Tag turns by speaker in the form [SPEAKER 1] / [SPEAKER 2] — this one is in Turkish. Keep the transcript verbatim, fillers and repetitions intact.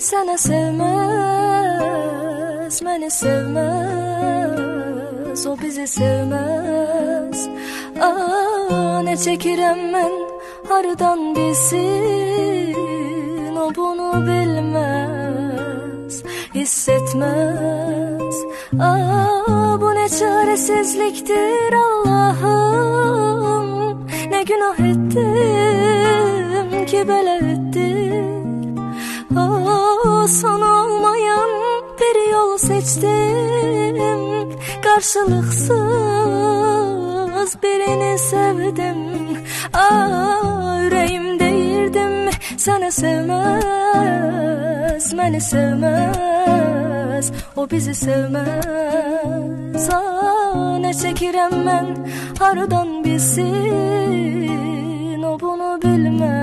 [SPEAKER 1] Seni sevmez, beni sevmez, o bizi sevmez. Aa, ne çekirem ben hardan bilsin, o bunu bilmez, hissetmez. Aa, bu ne çaresizliktir Allah'ım, ne günah ettim ki böyle ettim. Aa, son olmayan bir yol seçtim, karşılıksız birini sevdim. Aa, yüreğim değirdim, seni sevmez, beni sevmez, o bizi sevmez. Aa, ne çekirem ben hardan bilsin, o bunu bilmez.